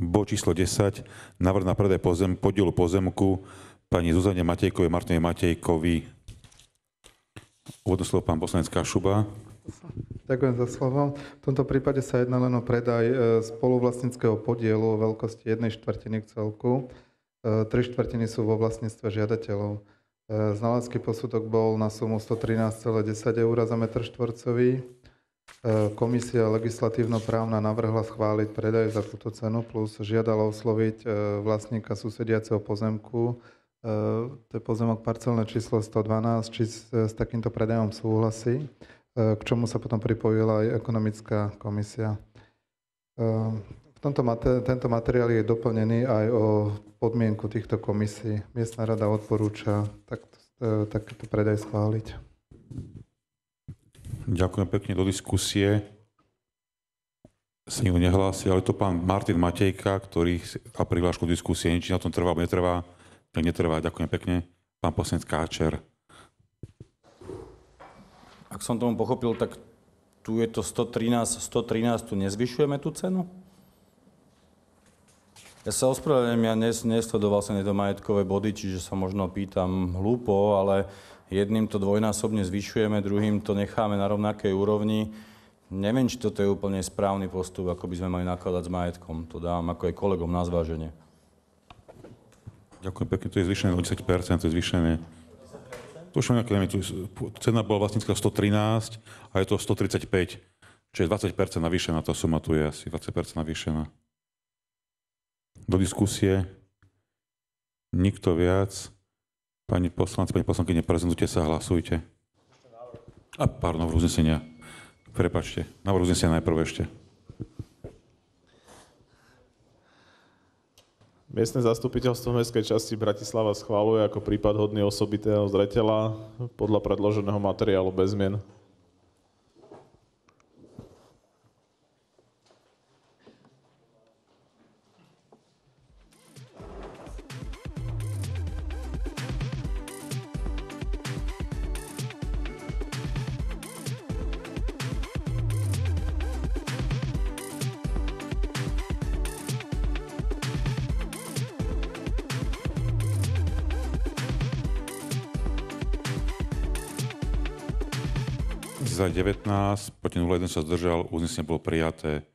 Bod číslo 10. Návrh na predaj podielu pozemku pani Zuzane Matejkovej, Martine Matejkovi. Úvodné slovo pán poslanec Kašuba. Ďakujem za slovo. V tomto prípade sa jedná len o predaj spoluvlastníckeho podielu o veľkosti 1/4 k celku. 3/4 sú vo vlastníctve žiadateľov. Znalecký posudok bol na sumu 113,10 eur za metr štvorcový. Komisia legislatívno-právna navrhla schváliť predaj za túto cenu plus žiadala osloviť vlastníka susediaceho pozemku. To je pozemok parcelné číslo 112, či s takýmto predajom súhlasí, k čomu sa potom pripojila aj ekonomická komisia. Tento materiál je doplnený aj o podmienku týchto komisí. Miestna rada odporúča takýto predaj schváliť. Ďakujem pekne. Do diskusie sa nikto nehlási, ale to pán Martin Matejka, ktorý a prihlášku diskusie, či na tom trvá, alebo netrvá, tak netrvá. Ďakujem pekne. Pán poslanec Káčer. Ak som tomu pochopil, tak tu je to 113, tu nezvyšujeme tú cenu? Ja sa ospravedlňujem, ja nesledoval som tieto majetkové body, čiže sa možno pýtam hlúpo, ale jedným to dvojnásobne zvyšujeme, druhým to necháme na rovnakej úrovni. Neviem, či toto je úplne správny postup, ako by sme mali nakladať s majetkom. To dávam ako aj kolegom na zváženie. Ďakujem pekne, to je zvýšené o 10%, to je zvýšené. Cena bola vlastnícka 113 a je to 135, čiže 20% navýšená, tá suma tu je asi 20% navýšená. Do diskusie. Nikto viac. Pani poslanci, pani poslankyne, prezentujte sa, hlasujte. Pardon, návrh uznesenia. Prepáčte, návrh uznesenia najprv ešte. Miestne zastupiteľstvo mestskej časti Bratislava schvaľuje ako prípad hodný osobitého zreteľa podľa predloženého materiálu bez zmien. Za 19, proti 01 sa zdržal, uznesenie bolo prijaté.